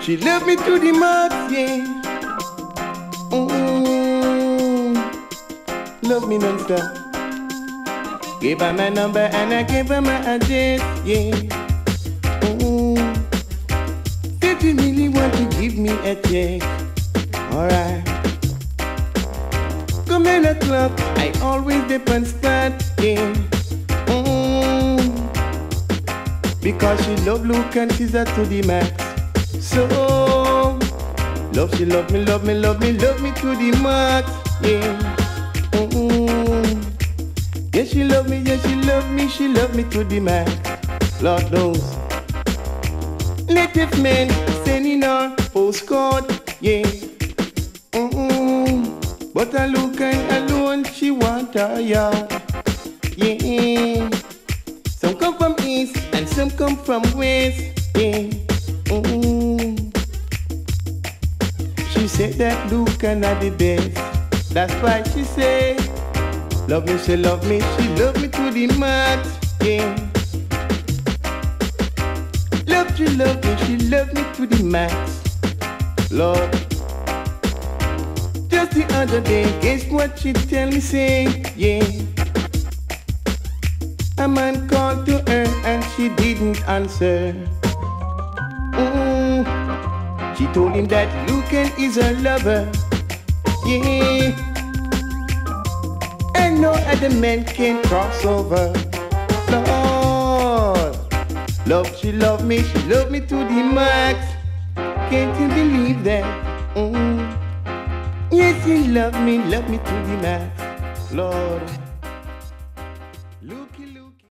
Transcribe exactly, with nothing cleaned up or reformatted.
She loved me to the max, yeah. Mm, love me non-stop. Gave her my number and I gave her my address, yeah. Mm, said you really want to give me a check, alright. Come nine o'clock, I always depend spot, yeah. Mm, because she love look and she's up to the max. So, love, she love me, love me, love me, love me to the max, yeah. Mm-mm. Yeah, she love me, yeah, she love me, she love me to the max. Lord knows. Native men sending her postcard, yeah. Mm-mm. But I look and alone, she want her, yeah. Yeah. Some come from east and some come from west, yeah. Mm-mm. She said that Lucan are the best. That's why she say, love me, she love me, she love me to the max, yeah. Love, she love me, she love me to the max, Lord. Just the other day, guess what she tell me, say, yeah. A man called to her and she didn't answer. Mm. She told him that Lucan is her lover, yeah. And no other man can cross over. Lord, love, she love me, she love me to the max. Can't you believe that? Mm. Yes, she love me, love me to the max, Lord.